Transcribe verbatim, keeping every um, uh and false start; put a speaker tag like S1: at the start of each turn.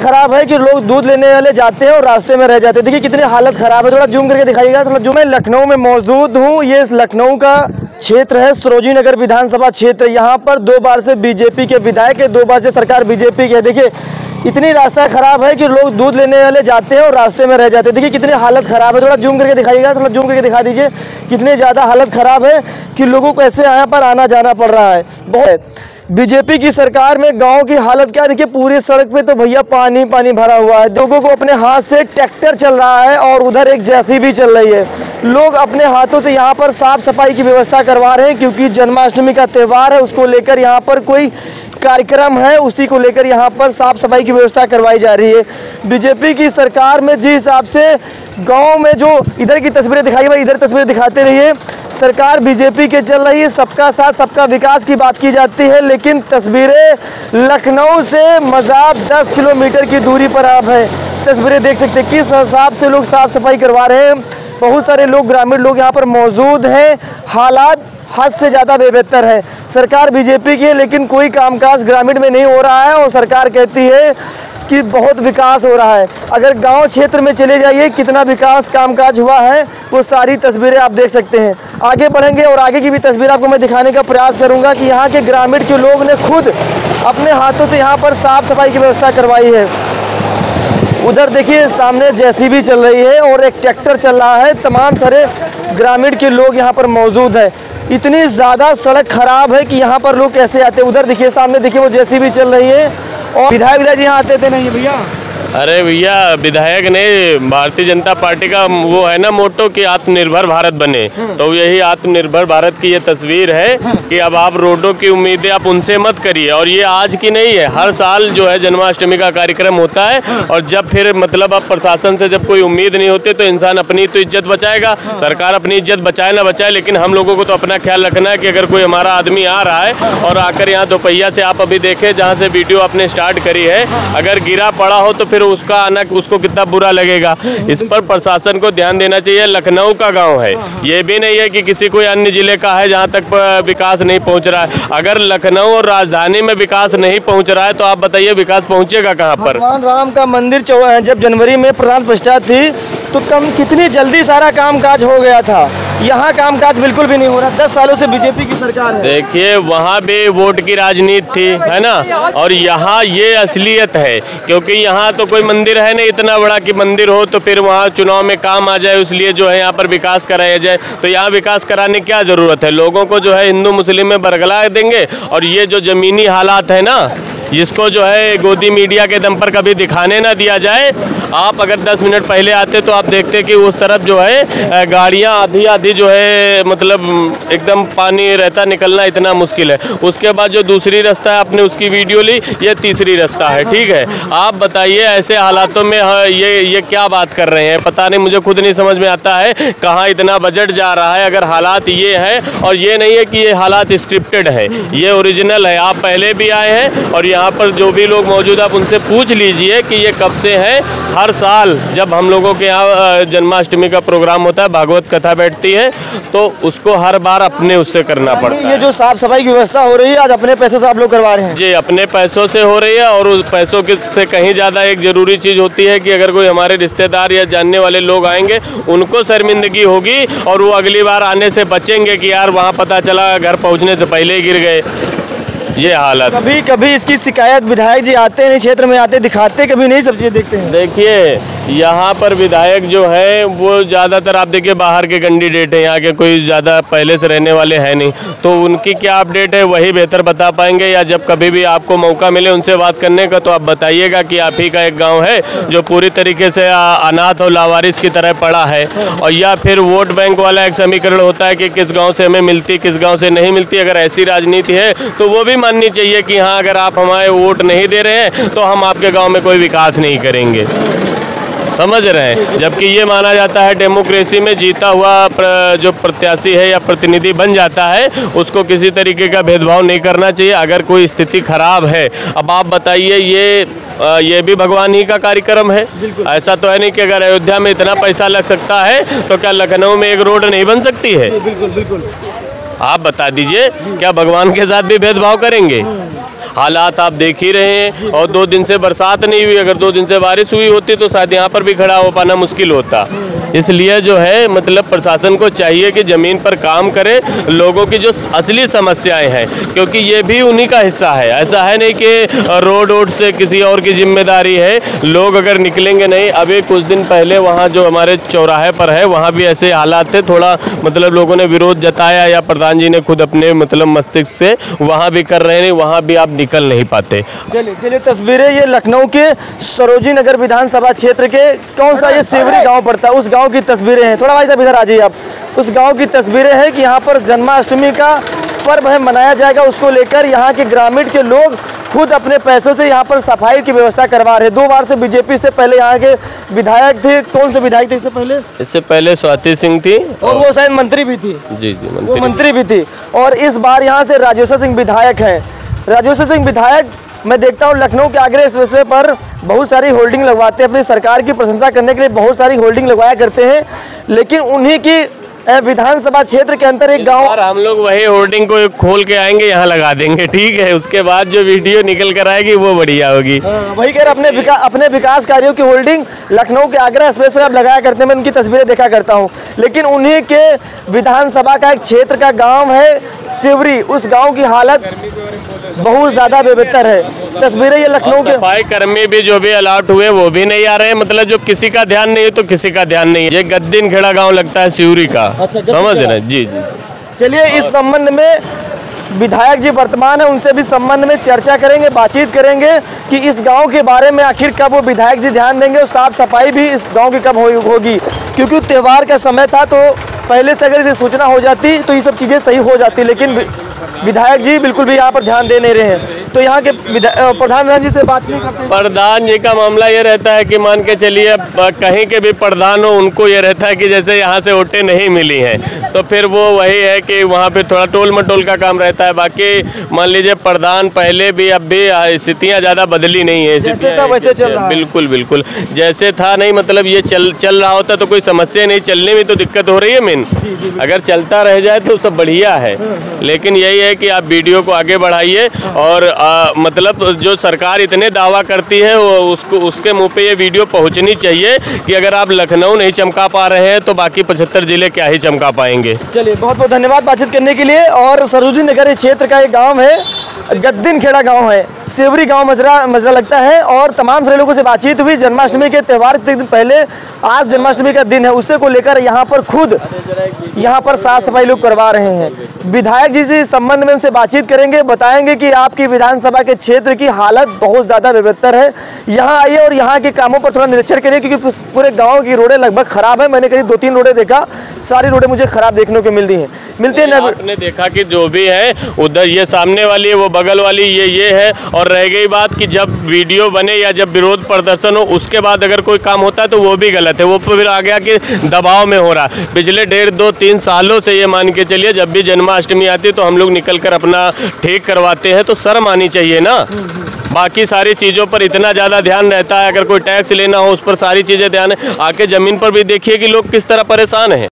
S1: खराब है कि लोग दूध लेने वाले जाते हैं और रास्ते में रह जाते हैं। देखिए कितनी हालत खराब है, थोड़ा जूम करके दिखाइएगा। थोड़ा जूम। मैं लखनऊ में मौजूद हूँ। ये लखनऊ का क्षेत्र है, सरोजिनी नगर विधानसभा क्षेत्र। यहाँ पर दो बार से बीजेपी के विधायक है, दो बार से सरकार बीजेपी की है। देखिए इतनी रास्ता खराब है कि लोग दूध लेने वाले जाते हैं और रास्ते में रह जाते हैं। देखिए कितनी हालत खराब है, थोड़ा जूम करके दिखाइएगा। थोड़ा जूम करके दिखा दीजिए कितनी ज़्यादा हालत खराब है कि लोगों को ऐसे यहाँ पर आना जाना पड़ रहा है। बहुत बीजेपी की सरकार में गांव की हालत क्या, देखिए पूरी सड़क पे तो भैया पानी पानी भरा हुआ है। लोगों को अपने हाथ से ट्रैक्टर चल रहा है और उधर एक जेसीबी चल रही है। लोग अपने हाथों से यहाँ पर साफ सफाई की व्यवस्था करवा रहे हैं, क्योंकि जन्माष्टमी का त्यौहार है, उसको लेकर यहाँ पर कोई कार्यक्रम है, उसी को लेकर यहाँ पर साफ सफाई की व्यवस्था करवाई जा रही है। बीजेपी की सरकार में जिस हिसाब से गांव में जो इधर की तस्वीरें दिखाई, भाई इधर तस्वीरें दिखाते रहिए। सरकार बीजेपी के चल रही है, सबका साथ सबका विकास की बात की जाती है, लेकिन तस्वीरें लखनऊ से मज़ाब दस किलोमीटर की दूरी पर आप है। तस्वीरें देख सकते हैं किस हिसाब से लोग साफ सफाई करवा रहे हैं। बहुत सारे लोग, ग्रामीण लोग यहाँ पर मौजूद हैं। हालात हद से ज़्यादा बेहतर है। सरकार बीजेपी की है, लेकिन कोई कामकाज ग्रामीण में नहीं हो रहा है और सरकार कहती है कि बहुत विकास हो रहा है। अगर गांव क्षेत्र में चले जाइए कितना विकास कामकाज हुआ है, वो सारी तस्वीरें आप देख सकते हैं। आगे बढ़ेंगे और आगे की भी तस्वीर आपको मैं दिखाने का प्रयास करूंगा कि यहाँ के ग्रामीण के लोग ने खुद अपने हाथों से यहाँ पर साफ सफाई की व्यवस्था करवाई है। उधर देखिए सामने जेसीबी चल रही है और एक ट्रैक्टर चल रहा है। तमाम सारे ग्रामीण के लोग यहाँ पर मौजूद हैं। इतनी ज़्यादा सड़क खराब है कि यहाँ पर लोग कैसे आते हैं। उधर देखिए सामने देखिए वो जेसीबी चल रही है और विधायक विधायक जी यहाँ आते थे नहीं भैया।
S2: अरे भैया विधायक ने भारतीय जनता पार्टी का वो है ना मोटो कि आत्मनिर्भर भारत बने, तो यही आत्मनिर्भर भारत की ये तस्वीर है कि अब आप रोडों की उम्मीदें आप उनसे मत करिए। और ये आज की नहीं है, हर साल जो है जन्माष्टमी का कार्यक्रम होता है और जब फिर मतलब अब प्रशासन से जब कोई उम्मीद नहीं होती तो इंसान अपनी तो इज्जत बचाएगा। सरकार अपनी इज्जत बचाए ना बचाए, लेकिन हम लोगों को तो अपना ख्याल रखना है कि अगर कोई हमारा आदमी आ रहा है और आकर यहाँ दोपहिया से आप अभी देखें जहाँ से वीडियो आपने स्टार्ट करी है, अगर गिरा पड़ा हो तो फिर उसका आना उसको कितना बुरा लगेगा। इस पर प्रशासन को ध्यान देना चाहिए। लखनऊ का गांव है, ये भी नहीं है कि किसी कोई अन्य जिले का है जहां तक विकास नहीं पहुंच रहा है। अगर लखनऊ और राजधानी में विकास नहीं पहुंच रहा है तो आप बताइए विकास पहुंचेगा कहां पर।
S1: भगवान राम का मंदिर जब जनवरी में प्राण प्रतिष्ठा थी तो कम कितनी जल्दी सारा कामकाज हो गया था। यहाँ कामकाज बिल्कुल भी नहीं हो रहा। दस सालों से बीजेपी की सरकार है।
S2: देखिए वहाँ भी वोट की राजनीति थी, है ना, और यहाँ ये असलियत है, क्योंकि यहाँ तो कोई मंदिर है नहीं इतना बड़ा कि मंदिर हो तो फिर वहाँ चुनाव में काम आ जाए, इसलिए जो है यहाँ पर विकास कराया जाए। तो यहाँ विकास कराने की क्या ज़रूरत है। लोगों को जो है हिंदू मुस्लिम में बरगला देंगे और ये जो ज़मीनी हालात है ना, जिसको जो है गोदी मीडिया के दम पर कभी दिखाने ना दिया जाए। आप अगर दस मिनट पहले आते तो आप देखते कि उस तरफ जो है गाड़ियां आधी आधी जो है मतलब एकदम पानी रहता, निकलना इतना मुश्किल है। उसके बाद जो दूसरी रास्ता है आपने उसकी वीडियो ली, ये तीसरी रास्ता है, ठीक है। आप बताइए ऐसे हालातों में ये ये क्या बात कर रहे हैं, पता नहीं, मुझे खुद नहीं समझ में आता है कहाँ इतना बजट जा रहा है। अगर हालात ये है, और ये नहीं है कि ये हालात स्क्रिप्टेड है, ये ओरिजिनल है। आप पहले भी आए हैं और यहाँ पर जो भी लोग मौजूद आप उनसे पूछ लीजिए कि ये कब से है। हर साल जब हम लोगों के यहाँ जन्माष्टमी का प्रोग्राम होता है, भागवत कथा बैठती है, तो उसको हर बार अपने उससे करना पड़ता है।
S1: ये जो साफ सफाई की व्यवस्था हो रही है आज अपने पैसों से आप लोग करवा रहे हैं?
S2: जी अपने पैसों से हो रही है, और उस पैसों के से कहीं ज़्यादा एक ज़रूरी चीज़ होती है कि अगर कोई हमारे रिश्तेदार या जानने वाले लोग आएंगे उनको शर्मिंदगी होगी और वो अगली बार आने से बचेंगे कि यार वहाँ पता चला घर पहुँचने से पहले ही गिर गए। ये हालत।
S1: कभी कभी इसकी शिकायत विधायक जी आते हैं क्षेत्र में, आते दिखाते कभी नहीं, सब चीज़ देखते हैं।
S2: देखिए यहाँ पर विधायक जो है वो ज़्यादातर आप देखिए बाहर के कैंडिडेट हैं, यहाँ के कोई ज़्यादा पहले से रहने वाले हैं नहीं, तो उनकी क्या अपडेट है वही बेहतर बता पाएंगे। या जब कभी भी आपको मौका मिले उनसे बात करने का तो आप बताइएगा कि आप ही का एक गांव है जो पूरी तरीके से अनाथ और लावारिस की तरह पड़ा है, और या फिर वोट बैंक वाला एक समीकरण होता है कि किस गाँव से हमें मिलती किस गाँव से नहीं मिलती। अगर ऐसी राजनीति है तो वो भी माननी चाहिए कि हाँ अगर आप हमारे वोट नहीं दे रहे हैं तो हम आपके गांव में कोई विकास नहीं करेंगे, समझ रहे हैं। जबकि ये माना जाता है डेमोक्रेसी में जीता हुआ प्र, जो प्रत्याशी है या प्रतिनिधि बन जाता है उसको किसी तरीके का भेदभाव नहीं करना चाहिए अगर कोई स्थिति खराब है। अब आप बताइए ये ये भी भगवान ही का कार्यक्रम है। ऐसा तो है नहीं कि अगर अयोध्या में इतना पैसा लग सकता है तो क्या लखनऊ में एक रोड नहीं बन सकती है।
S1: बिल्कुल बिल्कुल।
S2: आप बता दीजिए क्या भगवान के साथ भी भेदभाव करेंगे। हालात आप देख ही रहे हैं। और दो दिन से बरसात नहीं हुई, अगर दो दिन से बारिश हुई होती तो शायद यहाँ पर भी खड़ा हो पाना मुश्किल होता। इसलिए जो है मतलब प्रशासन को चाहिए कि ज़मीन पर काम करे, लोगों की जो असली समस्याएं हैं, क्योंकि ये भी उन्हीं का हिस्सा है। ऐसा है नहीं कि रोड वोड से किसी और की जिम्मेदारी है, लोग अगर निकलेंगे नहीं। अभी कुछ दिन पहले वहाँ जो हमारे चौराहे पर है वहाँ भी ऐसे हालात थे, थोड़ा मतलब लोगों ने विरोध जताया या प्रधान जी ने खुद अपने मतलब मस्तिष्क से वहाँ भी कर रहे हैं, वहाँ भी आप निकल नहीं पाते।
S1: चलिए चलिए तस्वीरें ये लखनऊ के सरोजी नगर विधानसभा क्षेत्र के कौन सा ये सेवरी गाँव पड़ता है उस गाँव की तस्वीरें हैं। थोड़ा भाई साहब इधर आ जाइए आप। उस गांव की तस्वीरें हैं कि यहाँ पर जन्माष्टमी का पर्व है मनाया जाएगा, उसको लेकर यहाँ के ग्रामीण के लोग खुद अपने पैसों से यहाँ पर सफाई की व्यवस्था करवा रहे हैं। दो बार से बीजेपी से पहले यहाँ के विधायक थे, कौन से विधायक थे इससे पहले?
S2: इससे पहले स्वाति सिंह थी
S1: और वो शायद मंत्री भी थी।
S2: जी जी
S1: वो मंत्री भी थी। और इस बार यहाँ से राजेश्वर सिंह विधायक हैं। राजेश्वर सिंह विधायक मैं देखता हूँ लखनऊ के आगरा एक्सप्रेसवे पर बहुत सारी होल्डिंग लगवाते हैं, अपनी सरकार की प्रशंसा करने के लिए बहुत सारी होल्डिंग लगवाया करते हैं, लेकिन उन्हीं की विधानसभा क्षेत्र के अंदर एक गांव,
S2: हम लोग वही होर्डिंग को खोल के आएंगे, यहाँ लगा देंगे, ठीक है। उसके बाद जो वीडियो निकल कर आएगी वो बढ़िया होगी।
S1: वही कह रहे अपने विका, अपने विकास कार्यों की होल्डिंग लखनऊ के आगरा एक्सप्रेस पर आप लगाया करते हैं, मैं उनकी तस्वीरें देखा करता हूँ। लेकिन उन्हीं के विधानसभा का एक क्षेत्र का गाँव है सिवरी, उस गाँव की हालत बहुत ज़्यादा बेहतर है। तस्वीरें ये लखनऊ के
S2: सफाई कर्मी भी जो भी अलर्ट हुए वो भी नहीं आ रहे हैं, मतलब जो किसी का ध्यान नहीं है तो किसी का ध्यान नहीं है। ये गद्दीन खेड़ा गांव लगता है सिवरी का। अच्छा, समझ रहे हैं? जी जी।
S1: चलिए इस संबंध में विधायक जी वर्तमान है, उनसे भी संबंध में चर्चा करेंगे, बातचीत करेंगे कि इस गांव के बारे में आखिर कब वो विधायक जी ध्यान देंगे और साफ सफाई भी इस गांव की कब होगी, क्योंकि त्यौहार का समय था तो पहले से अगर इसे सूचना हो जाती तो ये सब चीज़ें सही हो जाती, लेकिन विधायक जी बिल्कुल भी यहाँ पर ध्यान दे नहीं रहे हैं। तो यहाँ के प्रधान जी से बात नहीं करते।
S2: प्रधान जी का मामला ये रहता है कि मान के चलिए कहीं के भी प्रधान हो, उनको ये रहता है कि जैसे यहाँ से वोटें नहीं मिली हैं तो फिर वो वही है कि वहाँ पे थोड़ा टोल मटोल का काम रहता है। बाकी मान लीजिए प्रधान पहले भी अब भी स्थितियाँ ज़्यादा बदली नहीं है,
S1: जैसे था वैसे चल रहा है।
S2: बिल्कुल बिल्कुल जैसे था नहीं, मतलब ये चल चल रहा होता तो कोई समस्या नहीं, चलने में तो दिक्कत हो रही है मेन। अगर चलता रह जाए तो सब बढ़िया है, लेकिन यही है कि आप वीडियो को आगे बढ़ाइए और आ, मतलब जो सरकार इतने दावा करती है वो उसको उसके मुंह पे ये वीडियो पहुंचनी चाहिए कि अगर आप लखनऊ नहीं चमका पा रहे हैं तो बाकी पचहत्तर जिले क्या ही चमका पाएंगे।
S1: चलिए बहुत बहुत धन्यवाद बातचीत करने के लिए। और सरोजी नगर क्षेत्र का एक गांव है, गद्दीन खेड़ा गांव है, सेवरी गांव मजरा मजरा लगता है। और तमाम सारे लोगों से बातचीत हुई। जन्माष्टमी के त्यौहार के दिन पहले आज जन्माष्टमी का दिन है, उससे को लेकर यहाँ पर खुद यहाँ पर साफ सफाई लोग करवा रहे हैं। विधायक जी से इस संबंध में उनसे बातचीत करेंगे, बताएंगे कि आपकी विधानसभा के क्षेत्र की हालत बहुत ज़्यादा बेहतर है, यहाँ आइए और यहाँ के कामों पर थोड़ा निरीक्षण करिए, क्योंकि पूरे गांव की रोडें लगभग खराब है। मैंने करीब दो तीन रोडें देखा, सारी रोडें मुझे खराब देखने को मिलती हैं मिलते हैं।
S2: आपने देखा कि जो भी है उधर ये सामने वाली है, वो बगल वाली ये ये है। और रह गई बात कि जब वीडियो बने या जब विरोध प्रदर्शन हो उसके बाद अगर कोई काम होता है तो वो भी गलत है, वो फिर आ गया कि दबाव में हो रहा। पिछले डेढ़ दो तीन सालों से ये मान के चलिए जब भी जन्माष्टमी आती है तो हम लोग निकल कर अपना ठीक करवाते हैं, तो शर्म आनी चाहिए ना। बाकी सारी चीज़ों पर इतना ज़्यादा ध्यान रहता है, अगर कोई टैक्स लेना हो उस पर सारी चीज़ें ध्यान है। आके ज़मीन पर भी देखिए कि लोग किस तरह परेशान हैं।